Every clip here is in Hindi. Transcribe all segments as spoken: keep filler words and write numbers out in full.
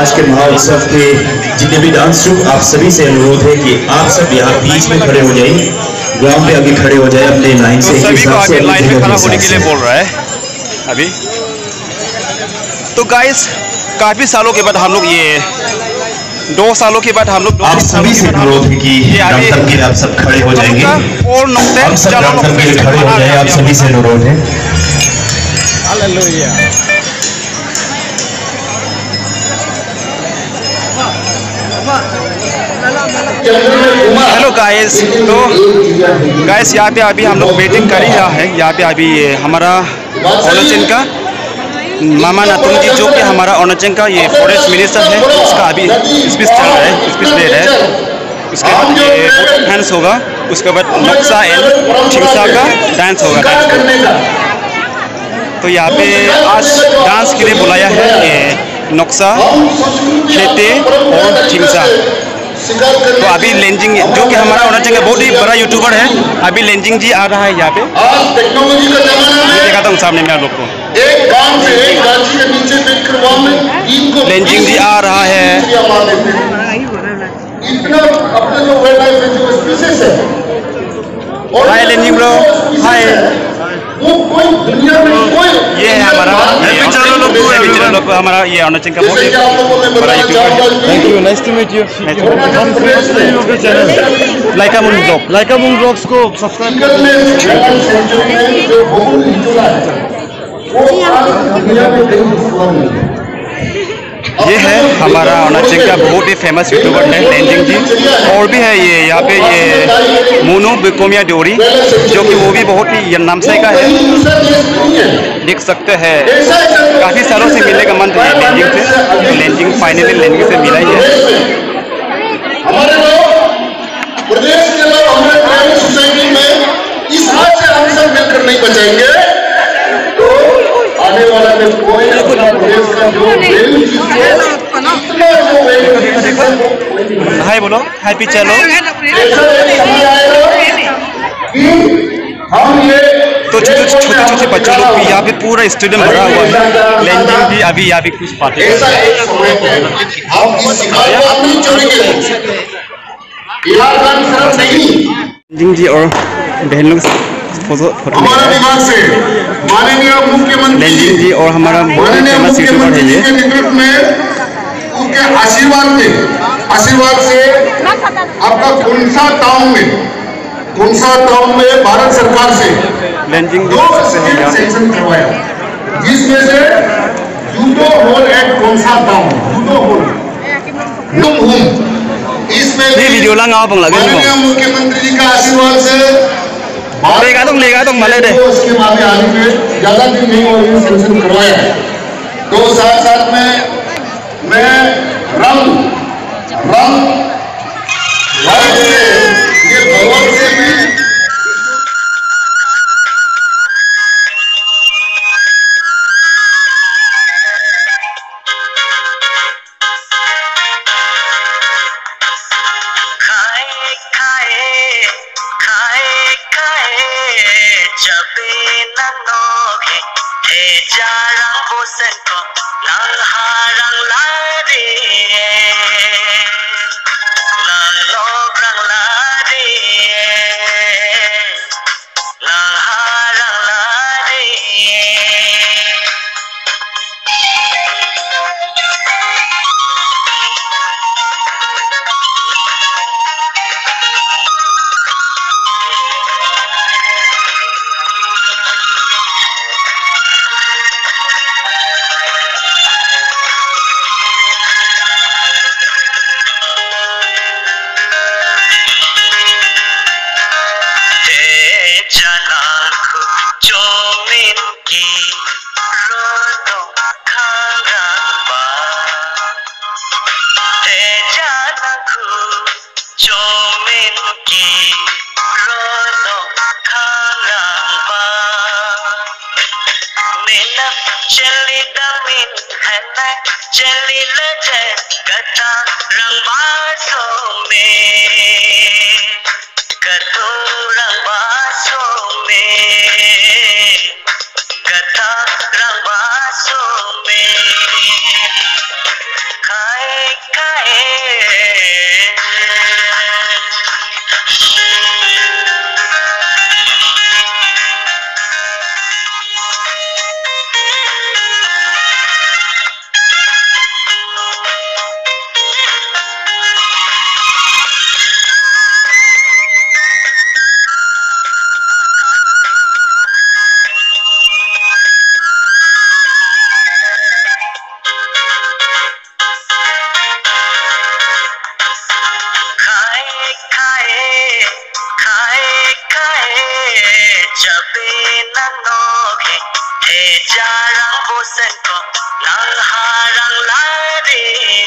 आज के महोत्सव के जितने भी डांस ग्रुप, आप सभी से अनुरोध है कि आप सब यहाँ बीच में खड़े हो जाइए, ग्राउंड पे आगे खड़े हो जाए अपने लाइन से। सभी को आगे लाइन में खड़ा होने के लिए बोल रहा है अभी। तो गाइस काफी सालों के बाद हम लोग ये दो सालों के बाद हम लोग आप सभी से अनुरोध है कि ग्राउंड के लिए आप सब खड़े हो जाएंगे और नुक्ते हम सब ग्राउंड के लिए खड़े हो जाए, आप सभी से अनुरोध है। हालेलुया। हेलो गाइस, तो गाइस यहाँ पे अभी हम लोग वेटिंग कर ही रहा है। यहाँ पे अभी हमारा अरुणाचल का मामा नातुंग जी, जो कि हमारा अरुणाचल का ये फॉरेस्ट मिनिस्टर है, उसका अभी स्पीच चल रहा है, स्पीच दे रहा है। उसके बाद ये डांस होगा, उसके बाद नक्शा एंड छिंसा का डांस होगा डांस होगा। तो यहाँ पे आज डांस के लिए बुलाया है ये नक्शा, खेते और छिंसा। तो अभी लेंजिंग, जो कि हमारा अरुणाचल का बहुत ही बड़ा यूट्यूबर है, अभी लेंजिंग जी आ रहा है यहाँ पे। मैं दिखाता हूँ सामने में आप लोग को। लेंजिंग जी आ रहा है। Hi Lenjing bro, hi. ये है हमारा लोग, हमारा ये अरुणाचल का बहुत ही बड़ा यूट्यूबर है। Thank you, nice to meet you. लाइका मुंग ब्लॉग, लाइका मुंग ब्लॉग्स को सब्सक्राइब ये है हमारा अरुणाचल का बहुत ही फेमस यूट्यूबर है लेंजिंग जी। और भी है ये यहाँ पे ये मोनू बिकोमिया डोरी, जो कि वो भी बहुत ही नामसाई का है, देख सकते हैं। काफ़ी सालों से मिलने का मन था लेंजिंग से, तो लेंजिंग फाइनली लेंजिंग से मिला ही है। हमारे लोग प्रदेश के लोग हमारे प्राइवेट सोसाइटी में इस हाथ से हम सब मिलकर नहीं बचाएंगे तो आने वाला में कोई अपना प्रदेश का जो वैल्यू चीज इतना जो वैल्यू। हाय बोलो, हैप्पी चलो। हम ये तो छोटे छोटे छोटे बच्चों लोग भी यहाँ पे पूरा स्टेडियम भरा हुआ है। लेंजिंग भी अभी यहाँ पे कुछ पाते हैं। लेंजिंग जी और बहन लोग फोटो फोटो हमारे विभाग से माननीय मुख्यमंत्री लेंजिंग जी और हमारा बहुत फेमस यूट्यूबर है ये। नेतृत्व में उनके आशीर्वाद में आशीर्वाद से आपका कुंसा टाउन में कुंसा टाउन में भारत सरकार से लेंजिंग दो स्कीम सैंक्शन करवाया, जिसमें से judo hall at Kunsa town, judo hall लुम हुम, इसमें ये वीडियो लगा आप लगे माननीय मुख्यमंत्री जी का आशीर्वाद से लेगा तो लेगा तो मले दे उसके बाद आने में ज्यादा दिन नहीं हुआ सैंक्शन करवाया है। तो साथ साथ में मैं रंग रंग लाइट से ये भगवान से मैं चली लजे कथा रंगबासों में कतो रंगबासों में कथा रंगबासों में खाए Jabe nanoge he jarang bosan ko nang harang lari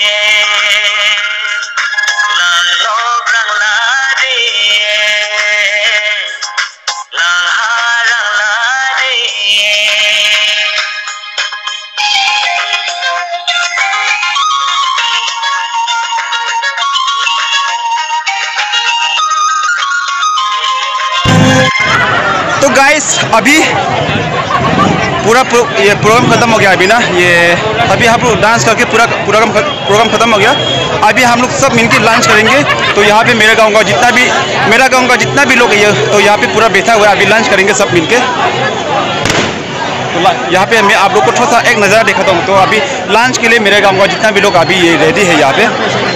nang lograng lari nang harang lari. तो गाइस अभी पूरा प्रो, ये प्रोग्राम ख़त्म हो गया अभी ना, ये अभी हम लोग डांस करके पूरा प्रोग्राम प्रोग्राम ख़त्म हो गया। अभी हम लोग सब मिलकर लंच करेंगे। तो यहाँ पे मेरे गाँव का जितना भी मेरा गाँव का जितना भी लोग है तो यहाँ पे पूरा बैठा हुआ है, अभी लंच करेंगे सब मिलके। तो यहाँ पे मैं आप लोग को थोड़ा सा एक नज़ारा दिखाता हूँ। तो अभी लंच के लिए मेरे गाँव का जितना भी लोग अभी ये रेडी है यहाँ पे,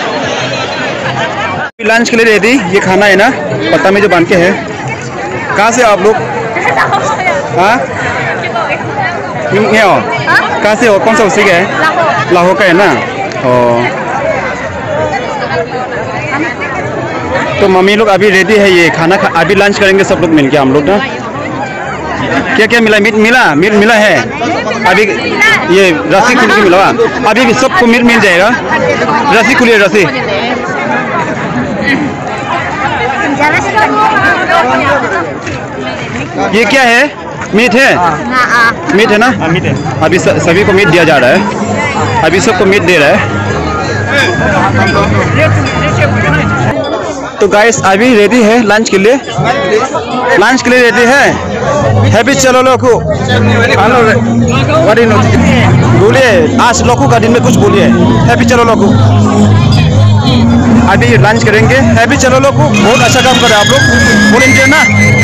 लंच के लिए रेडी। ये खाना है ना पत्ता में जो बांध के है। कहाँ से आप लोग? हाँ नहीं हो, कहाँ से हो? कौन सा उसी का है? लाहौर का है ना। ओ तो मम्मी लोग अभी रेडी है ये खाना खा, अभी लंच करेंगे सब लोग मिलके हम लोग ना। क्या क्या मिला? मीट मिला? मीट मिला है अभी। ये रस्सी खुल के मिला, अभी भी सबको मीट मिल जाएगा। रस्सी खुली है, रस्सी। ये क्या है? मीट है? मीट है ना? मीट है। अभी सभी को मीट दिया जा रहा है, अभी सबको मीट दे रहा है। तो गाइस अभी रेडी है लंच के लिए, लंच के लिए रेडी है। हैप्पी चलो लोगों, बोलिए आज लोगों का दिन में कुछ बोलिए। हैप्पी चलो लोगों, अभी लंच करेंगे। हैप्पी चलो लोगों, बहुत अच्छा काम कर रहे हैं आप लोग, बोलेंगे ना।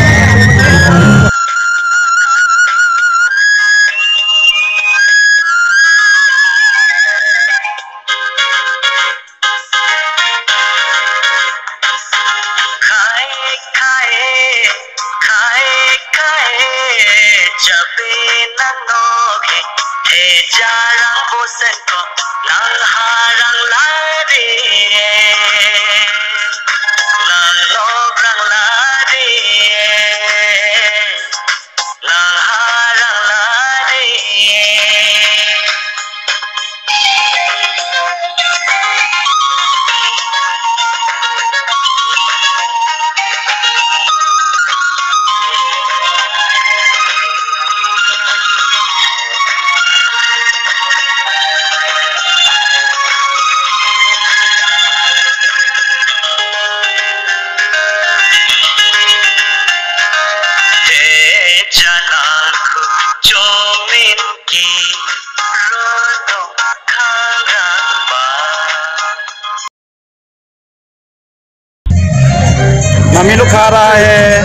मम्मी लोग खा रहा है।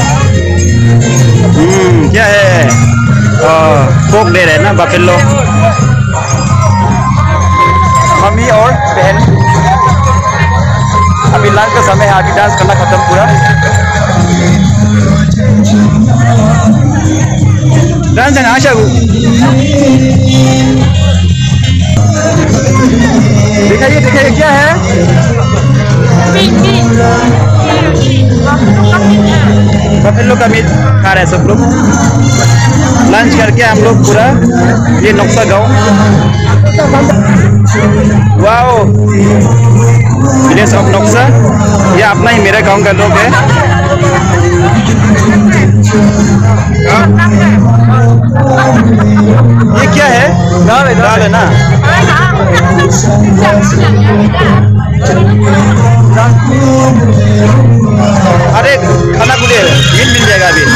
हम्म क्या है? पोक दे रहे हैं ना बफेलो। मम्मी और बहन अभी लंच का समय है, अभी डांस करना खत्म पूरा। डांस है आशा को दिखाइए, दिखाइए क्या है? बफेलो का मीट खा रहे हैं सब लोग। लंच करके हम लोग पूरा ये नक्शा गाँव, वाओ विलेज ऑफ नक्शा, ये अपना ही मेरे गांव का लोग है। ये क्या है? दाल है, दाल है ना। अरे खाना खुले मिल मिल जाएगा अभी।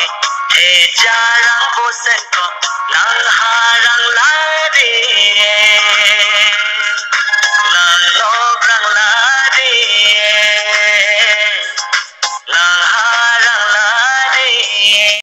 Jarang bosan kok nang harang lari